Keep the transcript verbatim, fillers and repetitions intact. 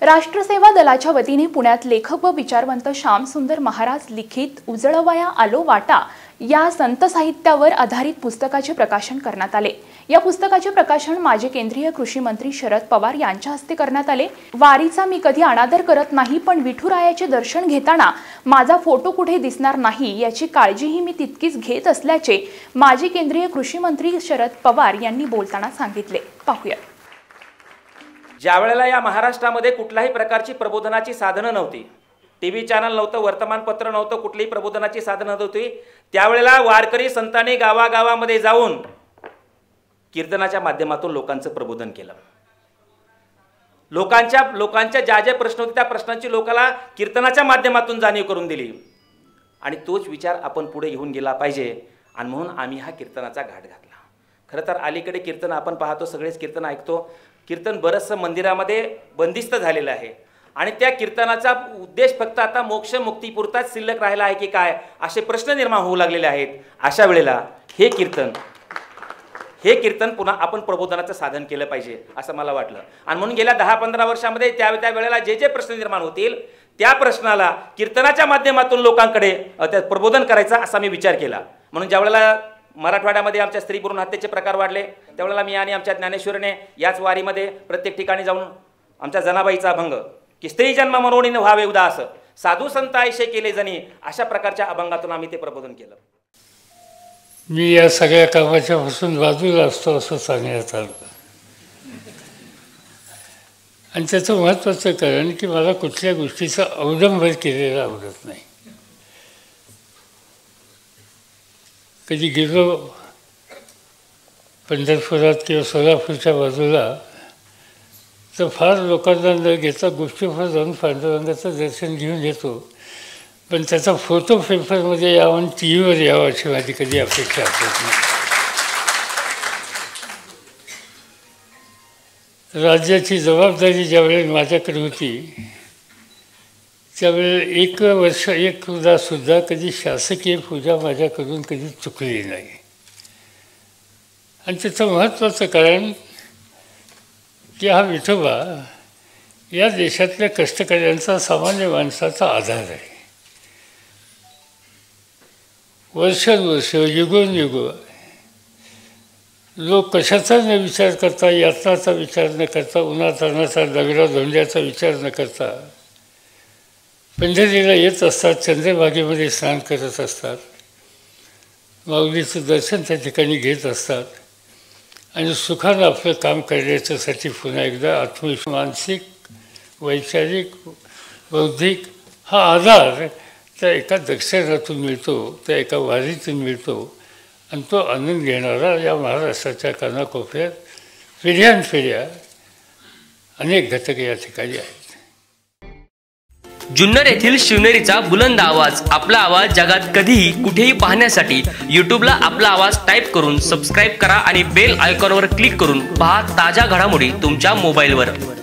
राष्ट्रसेवा दलाच्या वतीने पुण्यात लेखक व विचारवंत श्यामसुंदर महाराज लिखित उजळवया आलो वाटा या संत साहित्यावर आधारित पुस्तकाचे प्रकाशन करण्यात आले। या पुस्तकाचे प्रकाशन माजी केंद्रीय कृषी मंत्री शरद पवार यांच्या हस्ते करण्यात आले। वारीचा मी कधी अनादर करत नाही, पण विठुरायाचे दर्शन घेताना माझा फोटो कुठे दिसणार नाही याची काळजीही मी तितकीच घेत असल्याचे माजी केंद्रीय कृषी मंत्री शरद पवार यांनी बोलताना सांगितले। पाहूया। ज्यावेळेला या महाराष्ट्रामध्ये कुठल्याही प्रकारची प्रबोधनाची साधनं नव्हती, टीव्ही चॅनल नव्हतं, वर्तमानपत्र नव्हतं, कुठलीही प्रबोधनाची साधनं नव्हती, त्यावेळेला वारकरी संतांनी गावागावामध्ये जाऊन कीर्तनाच्या माध्यमातून लोकांचं प्रबोधन केलं। लोकांच्या लोकांच्या ज्या ज्या प्रश्न होते त्या प्रश्नांची लोकांना कीर्तनाच्या माध्यमातून जाणीव करून दिली आणि तोच विचार आपण पुढे घेऊन गेला पाहिजे आणि म्हणून आम्ही हा कीर्तनाचा घाट घातला। खरं तर अलीकडे कीर्तन आपण पाहतो, सगळेच कीर्तन ऐकतो, कीर्तन बरंचसं मंदिरामध्ये बंदिस्त झालेलं आहे आणि त्या कीर्तनाचा उद्देश फक्त आता मोक्ष मुक्तीपुरताच शिल्लक राहिला आहे की काय असे प्रश्न निर्माण होऊ लागलेले आहेत। अशा वेळेला हे कीर्तन हे कीर्तन पुन्हा आपण प्रबोधनाचं साधन केलं पाहिजे असं मला वाटलं आणि म्हणून गेल्या दहा पंधरा वर्षामध्ये त्या त्या वेळेला जे जे प्रश्न निर्माण होतील त्या प्रश्नाला कीर्तनाच्या माध्यमातून लोकांकडे त्या प्रबोधन करायचा असा मी विचार केला। म्हणून ज्या वेळेला मराठवाड्यामध्ये आमच्या स्त्री भ्रूण हत्येचे प्रकार वाढले त्यावेळेला मी आणि आमच्या ज्ञानेश्वरीने याच वारीमध्ये प्रत्येक ठिकाणी जाऊन आमच्या जनाबाईचा अभंग की स्त्री जन्म मनोणी व्हावे उदास साधू संत आयशे केले जणी अशा प्रकारच्या अभंगातून आम्ही ते प्रबोधन केलं। मी या सगळ्या कामाच्या पासून बाजूला असतो असं सांगण्यात आलं आणि त्याचं महत्त्वाचं कारण की मला कुठल्या गोष्टीचा अवलंब केलेला आवडत नाही। कधी गेलो पंढरपुरात किंवा सोलापूरच्या बाजूला तर फार लोकांना न घेता गोष्टीवर जाऊन पांडुरंगाचं दर्शन घेऊन येतो, पण त्याचा फोटो पेपरमध्ये यावं आणि टी व्हीवर यावं अशी माझी कधी अपेक्षा असत नाही। राज्याची जबाबदारी ज्यावेळेस माझ्याकडे होती त्यावेळेस एक वर्ष एकदासुद्धा कधी शासकीय पूजा माझ्याकडून कधी चुकली नाही आणि त्याचं महत्त्वाचं कारण की हा विठोबा या देशातल्या कष्टकऱ्यांचा सामान्य माणसाचा आधार आहे। वर्षानुवर्ष युगोनयुग लोक कशाचा न विचार करता, यातनाचा विचार न करता, उन्हातान्हाचा दगडा धोंड्याचा विचार न करता पंढरीला येत असतात, चंद्रभागेमध्ये स्नान करत असतात, माऊलीचं दर्शन त्या ठिकाणी घेत असतात आणि सुखानं आपलं काम करण्याच्यासाठी पुन्हा एकदा आत्मविश्वास मानसिक वैचारिक बौद्धिक हा आधार त्या एका दर्शनातून मिळतो, त्या एका वारीतून मिळतो आणि तो आनंद घेणारा या महाराष्ट्राच्या कानाकोपऱ्यात पिढ्यानपिढ्या अनेक घटक या ठिकाणी आहेत। जुन्नर येथील शिवनेरीचा बुलंद आवाज, आपला आवाज जगात कधीही कुठेही पाहण्यासाठी यूट्यूबला आपला आवाज टाईप करून सबस्क्राईब करा आणि बेल आयकॉनवर क्लिक करून पहा ताज्या घडामोडी तुमच्या मोबाईलवर।